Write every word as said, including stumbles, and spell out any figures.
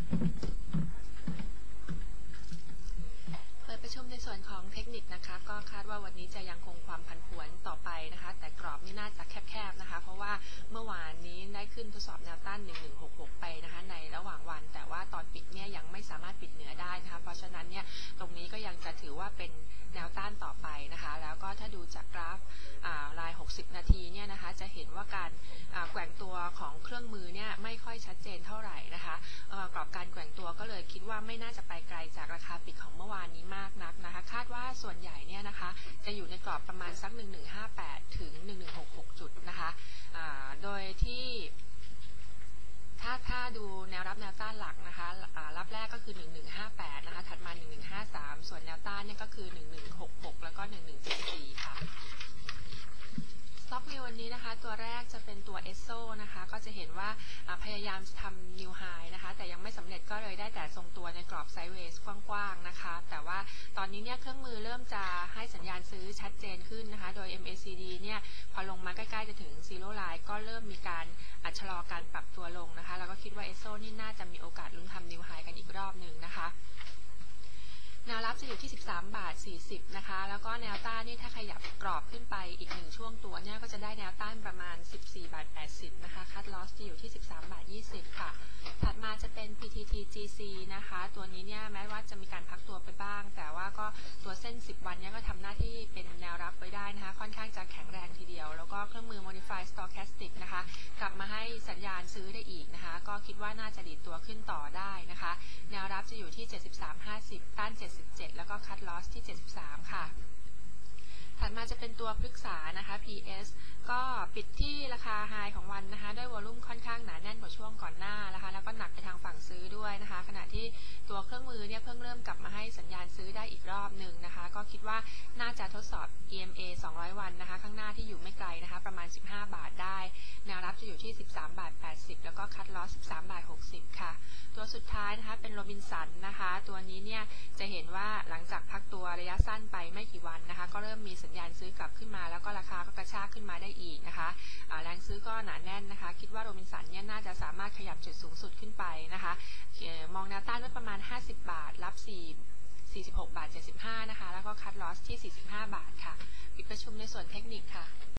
เปิดประชุมในส่วนของเทคนิคนะคะก็คาดว่าวันนี้จะยังคงความผันผวนต่อไปนะคะแต่กรอบนี่น่าจะแคบๆนะคะเพราะว่าเมื่อวานนี้ได้ขึ้นทดสอบแนวต้านหนึ่งหนึ่งหกหกไปนะคะในระหว่างวันแต่ว่าตอนปิดเนี่ยยังไม่สามารถปิดเหนือได้นะคะเพราะฉะนั้นเนี่ยตรงนี้ก็ยังจะถือว่าเป็นแนวต้านต่อไปนะคะแล้วก็ถ้าดูจากกราฟรายหกสิบนาทีเนี่ยนะคะจะเห็นว่าการแกว่งตัวของเครื่องมือเนี่ยไม่ค่อยชัดเจนเท่าไหร่นะคะกรอบการแกว่งตัวก็เลยคิดว่าไม่น่าจะไปไกลจากราคาปิดของเมื่อวานนี้มากนักนะคะคาดว่าส่วนใหญ่เนี่ยนะคะจะอยู่ในกรอบประมาณสักหนึ่งหนึ่งห้าแปดถึงหนึ่งหนึ่งหกหกจุดนะคะโดยที่ถ้าถ้าดูแนวรับแนวต้านหลักนะคะรับแรกก็คือหนึ่งหนึ่งห้าแปดนะคะถัดมาหนึ่งหนึ่งห้าสามส่วนแนวต้านเนี่ยก็คือหนึ่งหนึ่งหกหกแล้วก็หนึ่งหนึ่งเจ็ดสี่ค่ะสต็อกในวันนี้นะคะตัวแรกจะเป็นตัว เอส โซ นะคะก็จะเห็นว่าพยายามทำ New High นะคะแต่ยังไม่สำเร็จก็เลยได้แต่ทรงตัวในกรอบไซด์เวย์กว้างๆนะคะแต่ว่าตอนนี้เนี่ยเครื่องมือเริ่มจะให้สัญญาณซื้อชัดเจนขึ้นนะคะโดย เอ็ม เอ ซี ดี เนี่ยพอลงมาใกล้ๆจะถึง Zero Line ก็เริ่มมีการชะลอการปรับตัวลงนะคะแล้วก็คิดว่า เอส โซ นี่น่าจะมีโอกาสลุ้นทำ New High กันอีกรอบหนึ่งนะคะแนวรับจะอยู่ที่สิบสามบาทสี่สิบนะคะแล้วก็แนวต้านนี่ถ้าขยับกรอบขึ้นไปอีกหนึ่งช่วงตัวเนี่ยก็จะได้แนวต้านประมาณสิบสี่บาทแปดสิบนะคะคัทลอสจะอยู่ที่สิบสามบาทยี่สิบค่ะถัดมาจะเป็น พี ที ที จี ซี นะคะตัวนี้เนี่ยแม้ว่าจะมีการพักตัวไปบ้างแต่ว่าก็ตัวเส้นสิบวันเนี่ยก็ทำหน้าที่เป็นแนวรับไว้ได้นะคะค่อนข้างจะแข็งแรงทีเดียวแล้วก็เครื่องมือ Modify Stochastic นะคะกลับมาให้สัญญาณซื้อได้อีกนะคะก็คิดว่าน่าจะดีดตัวขึ้นต่อได้นะคะแนวรับจะอยู่ที่เจ็ดสิบสามห้าสิบต้านเจ็ดสิบเจ็ดแล้วก็คัทลอสที่เจ็ดสิบสามค่ะถัดมาจะเป็นตัวพฤกษานะคะ พี เอส ก็ปิดที่ราคาไฮของวันนะคะด้วยวอลุ่มค่อนข้างหนาแน่นกว่าช่วงก่อนหน้านะคะแล้วก็หนักไปทางฝั่งซื้อด้วยนะคะขณะที่ตัวเครื่องมือเนี่ยเพิ่งเริ่มกลับมาให้สัญญาณซื้อได้อีกรอบหนึ่งนะคะก็คิดว่าน่าจะทดสอบ อี เอ็ม เอ สองร้อยวันนะคะข้างหน้าที่อยู่ไม่ไกลนะคะประมาณสิบห้าบาทได้แนวรับจะอยู่ที่สิบสามบาทแปดสิบแล้วก็คัทลอสสิบสามบาทหกสิบค่ะตัวสุดท้ายนะคะเป็นโรบินสันนะคะตัวนี้เนี่ยจะเห็นว่าหลังจากพักตัวระยะสั้นไปไม่กี่วันนะคะก็เริ่มมีสัญญาณซื้อกลับขึ้นมาแล้วก็ราคาก็กระชากขึ้นมาได้อีกนะคะแรงซื้อก็หนาแน่นนะคะคิดว่าโรบินสันเนี่ยน่าจะสามารถขยับจุดสูงสุดขึ้นไปนะคะมองแนวต้านไว้ประมาณห้าสิบบาทรับสี่ สี่สิบหกบาทเจ็ดสิบห้านะคะแล้วก็คัทลอสที่สี่สิบห้าบาทค่ะปิดประชุมในส่วนเทคนิคค่ะ